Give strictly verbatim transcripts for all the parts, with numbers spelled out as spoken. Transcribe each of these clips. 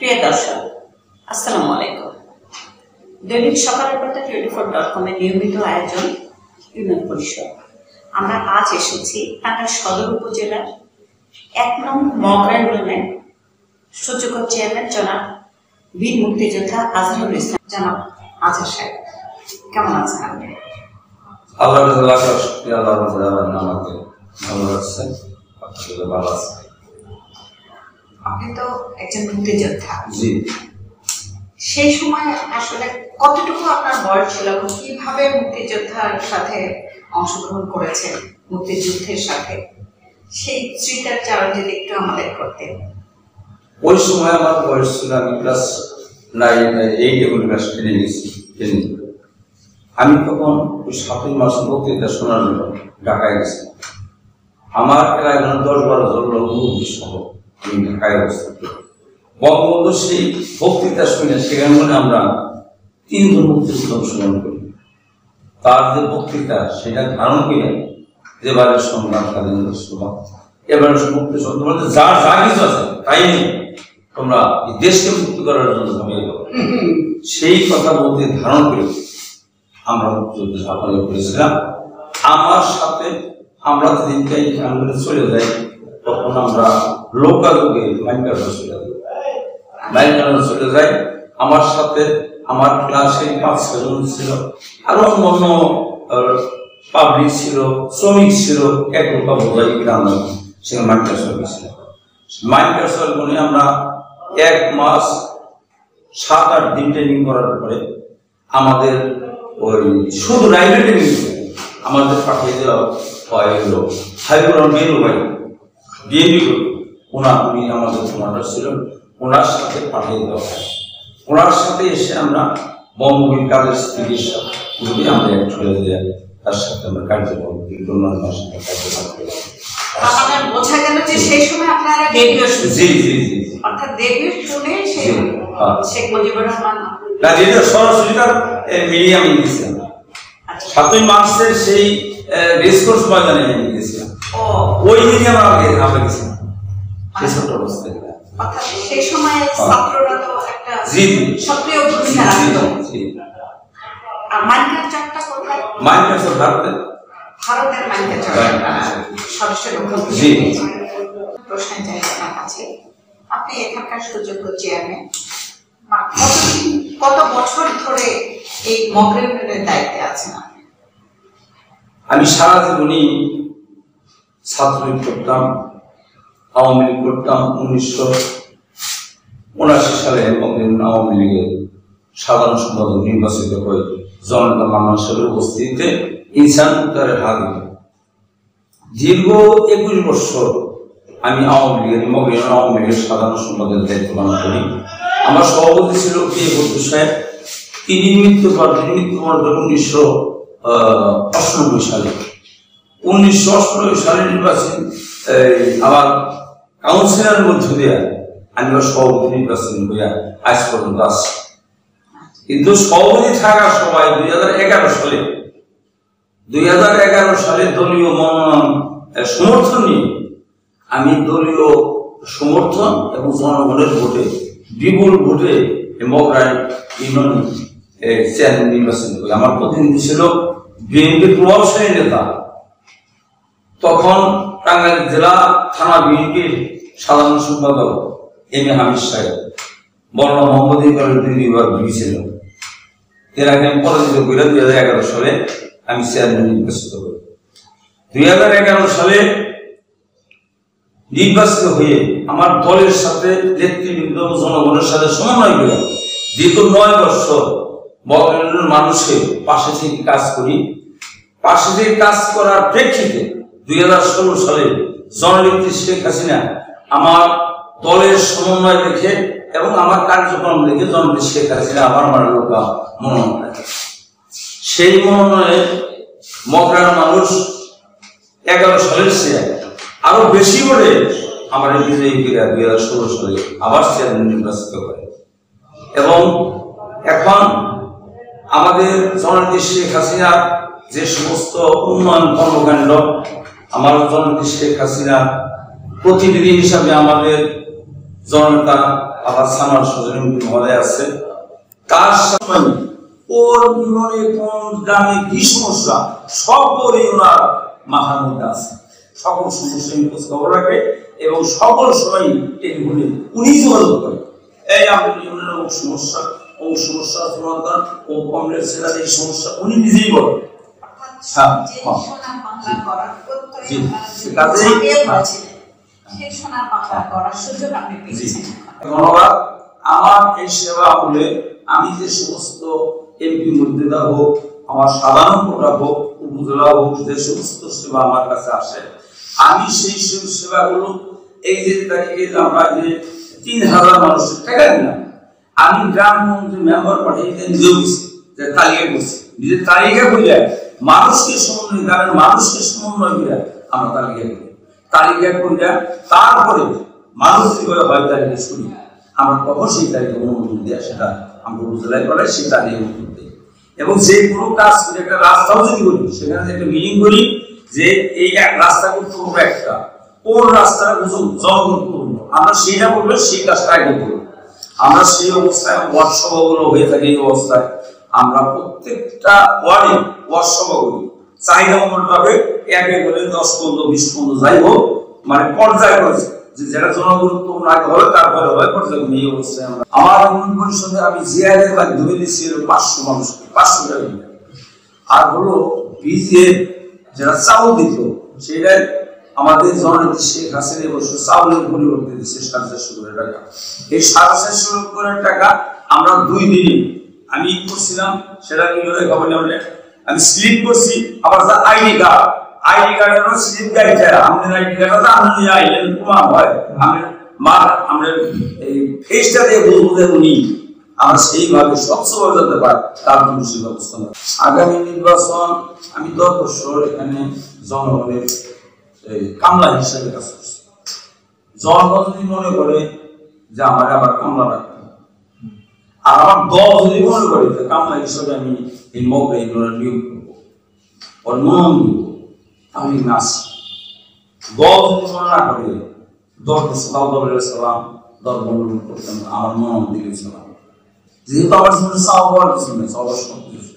প্রিয় দর্শক, আসসালামু আলাইকুম। দৈনিক সকালের বার্তা টোয়েন্টি ফোর ডট কম এর নিয়মিত আয়োজন ইউনিয়ন পরিষদ। আমরা আজ এসেছি টাঙ্গাইল সদর উপজেলার এক নং মগরা ইউনিয়নের সুযোগ্য চেয়ারম্যান জনাব বীর মুক্তিযোদ্ধা আজহারুল ইসলাম। জনাব আজহার সাহেব, কেমন আছেন আপনি? আল্লাহ আমাকে ভালো লাগছে, ভালো আছে। আপনি তো একজন মুক্তিযোদ্ধা। জি। সেই সময় আসলে কতটুকু আপনার বয়স ছিল, কিভাবে মুক্তিযোদ্ধার সাথে অংশগ্রহণ করেছেন, মুক্তিযুদ্ধের সাথে সেই স্মৃতির চারণ যদি একটু আমাদের করতেন। ওই সময় আমার বয়স ছিল, আমি ক্লাস নাইন এইট এবং ক্লাস টেনে গেছি। আমি তখন ওই সাতই মাস বক্তৃতা শোনার জন্য ঢাকায় গেছি। আমার এলাকায় দশ বারো জন লোক সহ আমি ঢাকায় অবস্থিত। বঙ্গবন্ধু সেই বক্তৃতা শুনে সেখানে মনে আমরা তিনজন মুক্তিযুদ্ধ অংশগ্রহণ করি। তার যে বক্তৃতা সেটা ধারণ করে যেবারের সংগ্রাম স্বাধীনতা সভা, এবারে মুক্তিযুদ্ধ যার যা কিছু আছে তাই নেই, তোমরা এই দেশকে মুক্তি করার জন্য ঝাঁপিয়ে যাও, সেই কথা বলতে ধারণ করে আমরা মুক্তিযুদ্ধে ঝাঁপিয়ে পড়েছিলাম। আমার সাথে আমরা যেদিনকে আমরা চলে যাই তখন আমরা লোকালোকে মাইন্ডার চলে যাই মাইন্ডার চলে যাই আমার সাথে আমার ক্লাসে পাঁচ ছজন ছিল, আরো অন্য পাবলিক ছিল, শ্রমিক ছিল, এক লোকা বোঝাই গ্রাম সেখানে মাইন্ডার চলে ছিল। মাইন্ডার চল বলে আমরা এক মাস সাত আট দিন ট্রেনিং করার পরে আমাদের ওই শুধু রাইলওয়ে ট্রেনিং আমাদের পাঠিয়ে দেওয়া হয় হলো হাইপুর বেরু ভাই বিএনপি ওনার উনি আমাদের কমান্ডার ছিলেন, ওনার সাথে পাঠিয়ে দেওয়া হয়। ওনার সাথে এসে আমরা বঙ্গবীর কাদের চিকিৎসা যদি আমরা এক চলে যাই, তার সাথে আমরা কার্যক্রম বোঝা গেল যে সেই সময় আপনারা জি জি জি অর্থাৎ দেবীর শুনে শেখ মুজিবুর রহমান না যেটা সরাসরি তার মিডিয়াম দিয়েছিলাম। সাতই মার্চের সেই রেসকোর্স ময়দানে নিয়ে গেছিলাম, ওই দিকে আমরা আমরা গেছিলাম সেই ছোট অবস্থায়। অর্থাৎ সেই সময় ছাত্ররা তো একটা জি সক্রিয় ভূমিকা রাখতো। আর মাইনকার চারটা কোথায়? মাইনকার সব ভারতে, ভারতের মাইনকার চারটা সদস্যের মুখ্যমন্ত্রী। জি প্রশ্ন চাই আপনার কাছে, আপনি এখানকার সুযোগ্য চেয়ারম্যান, কত বছর ধরে এই মগরা ইউনিয়নের দায়িত্বে আছেন? আমি সারা জীবনই ছাত্রলীগ করতাম, আওয়ামী লীগ করতাম। উনিশশো উনাশি সালে আওয়ামী লীগের সাধারণ সম্পাদক নির্বাচিত হয়ে জনতা মানুষের উপস্থিতিতে ইনসান মুক্তারের হাত দিল। দীর্ঘ একুশ বছর আমি আওয়ামী লীগের মগরা আওয়ামী লীগের সাধারণ সম্পাদকের দায়িত্ব পালন করি। আমার সভাপতি ছিল কে বন্ধু সাহেব, তিনি মৃত্যুবরণ তিনি মৃত্যুবরণ করেন উনিশশো অষ্টানব্বই সালে। উনিশশো অষ্টানব্বই সালে নির্বাচন আমার কাউন্সিলরের মধ্যে দিয়ে আমি সভাপতি নির্বাচন হইয়া আজ পর্যন্ত আসছি। কিন্তু সভাপতি থাকার সময় দুই হাজার এগারো সালে দুই হাজার এগারো সালে দলীয় মনোনয়ন সমর্থন নিয়ে আমি দলীয় সমর্থন এবং জনগণের ভোটে বিপুল ভোটে মগরা ইউনিয়ন চেয়ারম্যান নির্বাচন করি। আমার প্রতিনিধি ছিল বিএনপির প্রভাবশালী নেতা, তখন টাঙ্গাইল জেলা থানা বিএনপির সাধারণ সম্পাদক এম এ হামিদ সাহেব, বর্ণ মোহাম্মদ ইকবালের দুই বিভাগ ছিল। এর আগে আমি পরাজিত করে দুই হাজার এগারো সালে আমি চেয়ারম্যান নির্বাচিত করি। দুই হাজার এগারো সালে নির্বাচিত হয়ে আমার দলের সাথে নেতৃবৃন্দ জনগণের সাথে সমন্বয় করে দীর্ঘ নয় বছর মগরা মানুষের পাশে থেকে কাজ করি। পাশে থেকে কাজ করার প্রেক্ষিতে দুই হাজার ষোলো সালে জননেত্রী শেখ হাসিনা আমার দলের সমন্বয় দেখে এবং আমার কার্যক্রম দেখে জননেত্রী শেখ হাসিনা আমার মানের লোক মনোনয়ন দেয়। সেই মনোনয়নে মগরার মানুষ এগারো সালের চেয়ে আরো বেশি করে আমার বিজয়ী ক্রীড়া দুই হাজার ষোলো সালে আবার চেয়ারম্যান নির্বাচিত করে। এবং এখন আমাদের জননেত্রী শেখ হাসিনা যে সমস্ত উন্নয়ন কর্মকাণ্ড, আমার জননেত্রী শেখ হাসিনা প্রতিনিধি হিসাবে আমাদের জননেতা আবার সামার সজনী মহোদয় আছে, তার সাথে ওর ইউনিয়নে কোন গ্রামে কি সমস্যা সকলই ওনার মাথার মধ্যে আছে। সকল সমস্যা খোঁজ খবর রাখে এবং সকল সময় টেলিফোনে উনি যোগাযোগ করে, এই আমাদের ইউনিয়নের অমুক সমস্যা অমুক সমস্যা সমাধান ও কমরেড ছেলের এই সমস্যা উনি নিজেই বলেন। ধন্যবাদ। আমার এই সেবা আমলে আমি যে সমস্ত এমপি মন্ত্রীরা হোক, আমার সাধারণ কোটা হোক, উপজেলা হোক, যে সমস্ত সেবা আমার কাছে আসে, আমি সেই সব সেবাগুলো এই যে তারিখে আমরা যে তিন হাজার মানুষের টাকা দিলাম, আমি গ্রাম মন্ত্রী মেম্বার পাঠিয়ে নিজেও দিচ্ছি, যে তালিকা করছি, নিজের তালিকা করে মানুষকে সমন্বয়, গ্রামের মানুষকে সমন্বয় করে আমরা তালিকা করি, তালিকা করিয়া তারপরে মানুষ যেভাবে হয় তালিকা শুনি, আমরা কখন সেই তালিকা অনুমোদন দেওয়া সেটা আমরা উপজেলায় করাই, সেই তালিকা অনুমোদন দিই। এবং যে কোনো কাজ করে একটা রাস্তাও যদি করি, সেখানে একটা মিটিং করি যে এই রাস্তা করতে হবে, একটা কোন রাস্তাটা জনগুরুত্বপূর্ণ, আমরা সেইটা করলে সেই কাজটা আগে করবো। আমরা সেই অবস্থায় ওয়ার্ড সভাগুলো হয়ে থাকে, এই অবস্থায় আমরা প্রত্যেকটা ওয়ার্ডে ওয়ার্ড সভা করি, চাহিদা অনুযায়ী ভাবে একে বলে দশ পনেরো বিশ পনেরো যাই হোক, মানে পর্যায় করেছে যে যেটা জনগুরুত্বপূর্ণ আগে হবে তারপরে হয় পর্যায়। এই অবস্থায় আমরা আমার ইউনিয়ন পরিষদে আমি জিআইয়ের মাধ্যমে দিচ্ছি পাঁচশো মানুষকে পাঁচশো টাকা, আর হলো বিজের যারা চাউল দিত সেটাই আমাদের জননেত্রী শেখ হাসিনা এবছর চাউলের পরিবর্তে দিচ্ছে সাড়ে চারশো করে টাকা। এই সাড়ে চারশো করে টাকা আমরা দুই দিনে আমি করছিলাম, সেটা কিভাবে খবর নেবেন, আমি স্লিপ করছি, আবার আইডি কার্ড আইডি কার্ডের স্লিপ গাইড আমাদের আইডি কার্ড আপনি আইলেন প্রমাণ হয়, আমি মা আমরা এই ফেসটা দিয়ে বুঝবো যে উনি আমরা সেইভাবে স্বচ্ছভাবে যেতে পারি, তার জন্য সেই ব্যবস্থা নেব। আগামী নির্বাচন আমি দশ বছর এখানে জনগণের কামলা হিসেবে কাজ করছি। জনগণ যদি মনে করে যে আমার আবার কামলা রাখতে, আর আমার দল যদি মনে করে যে কামলা হিসেবে আমি এই মৌকা এগুলোর নিয়োগ করবো, ওর মন দিব, আমি নাচ দল যদি মনে না করে দল সালাম সালাম দল বন্ধ করতাম, আমার মন দিকে সালাম, যেহেতু আমার সামনে চাওয়া হওয়ার কিছু নেই, চাওয়ার সব কিছু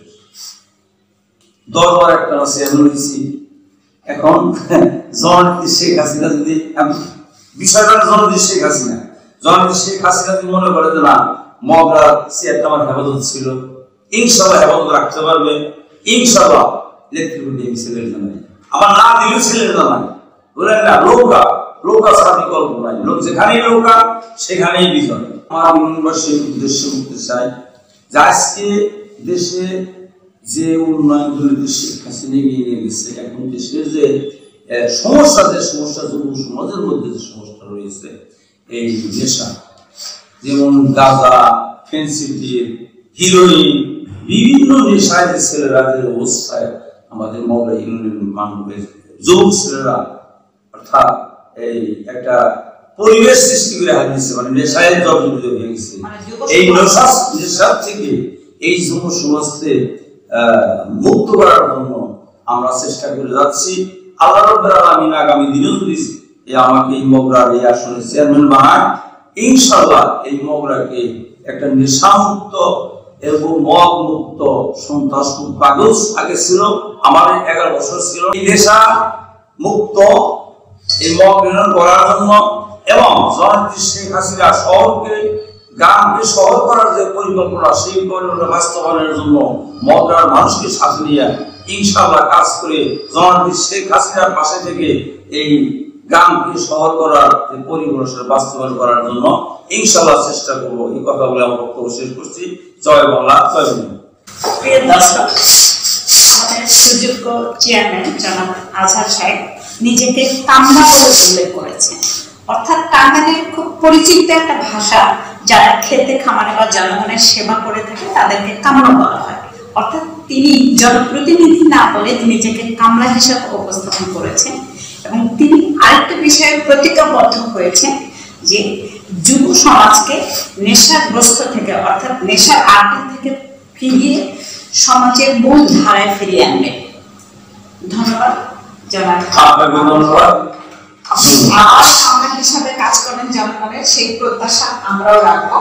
দরবার একটা চেয়ারম্যান হয়েছি। এখন জননেত্রী শেখ হাসিনা যদি বিষয়টা জননেত্রী শেখ হাসিনা জননেত্রী শেখ হাসিনা যদি মনে করে যে না মগরা চেয়ারটা আমার হেফাজত ছিল, ইনশাল্লাহ হেফাজত রাখতে পারবে, ইনশাল্লাহ নেতৃত্বে আমি ছেলের জানাই, আমার না দিলেও ছেলের জানাই, বলেন না নৌকা নৌকা ছাড়া বিকল্প নাই, লোক যেখানেই নৌকা সেখানেই বিজয়। আমার ইউনিভার্সিটির উদ্দেশ্যে বলতে চাই যে আজকে দেশে যে উন্নয়নগুলো শেখ হাসিনা এগিয়ে নিয়ে গেছে, এখন দেশের যে সমস্যা, যে সমস্যা যুব সমাজের মধ্যে যে সমস্যা রয়েছে, এই নেশা যেমন গাঁজা, ফেন্সিডিল, হিরোইন, বিভিন্ন নেশায় যে ছেলেরা যে অবস্থায় আমাদের মৌলা ইউনিয়ন মানুষ যুব ছেলেরা অর্থাৎ এই একটা পরিবেশ সৃষ্টি করে হারিয়েছে, মানে নেশায় জর্জরিত হয়ে গেছে। এই নেশা নেশার থেকে এই যুব সমাজকে মুক্ত করার জন্য আমরা চেষ্টা করে যাচ্ছি। আল্লাহ রাব্বুল আলামিন আগামী দিনেও যদি এই আমাকে এই মগরার এই আসনে চেয়ারম্যান বানায়, ইনশাআল্লাহ এই মগরাকে একটা নেশামুক্ত এবং মদ মুক্ত সন্ত্রাস মুক্ত কাগজ আগে ছিল, আমার এগারো বছর ছিল, এই নেশা মুক্ত এই মগ নির্মাণ করার জন্য এবং জননেত্রী শেখ হাসিনা শহরকে গ্রামকে শহর করার যে পরিকল্পনা, সেই পরিকল্পনা বাস্তবায়নের জন্য মগরার মানুষকে সাথে নিয়ে ইনশাআল্লাহ কাজ করে জননেত্রী শেখ হাসিনার পাশে থেকে এই গ্রামকে শহর করার যে পরিকল্পনা বাস্তবায়ন করার জন্য ইনশাআল্লাহ চেষ্টা করবো। এই কথা বলে আমার বক্তব্য শেষ করছি। জয় বাংলা, জয় বাংলা। প্রিয় দর্শক, আমাদের সুযোগ্য চেয়ারম্যান জনাব আজহার সাহেব নিজেকে কামলা বলে উল্লেখ করেছেন, অর্থাৎ টাঙ্গাইলের খুব পরিচিত একটা ভাষা, যারা খেতে খামারে বা জনগণের সেবা করে থাকে তাদেরকে কামলা বলা হয়। অর্থাৎ তিনি জনপ্রতিনিধি না বলে নিজেকে কামলা হিসাবে উপস্থাপন করেছেন এবং তিনি আরেকটা বিষয়ে প্রতিজ্ঞাবদ্ধ হয়েছেন যে যুব সমাজকে নেশাগ্রস্ত থেকে অর্থাৎ নেশার আড্ডা থেকে ফিরিয়ে সমাজের মূল ধারায় ফিরিয়ে আনবে। ধন্যবাদ। জনাব আপনাকে ধন্যবাদ। আবার সামনের হিসাবে কাজ করেন যেমন সেই প্রত্যাশা আমরাও রাখবো।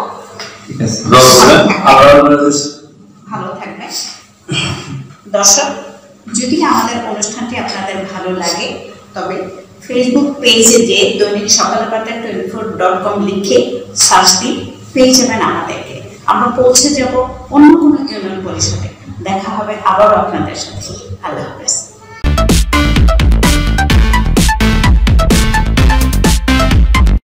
ভালো থাকবেন দর্শক। যদি আমাদের অনুষ্ঠানটি আপনাদের ভালো লাগে তবে ফেসবুক পেজে যে দৈনিক সকালের বার্তা টোয়েন্টি ফোর ডট কম লিখে সার্চ দিন, পেয়ে যাবেন আমাদেরকে। আমরা পৌঁছে যাব অন্য কোনো ইউনিয়ন পরিষদে। দেখা হবে আবারও আপনাদের সাথে। আল্লাহ হাফেজ।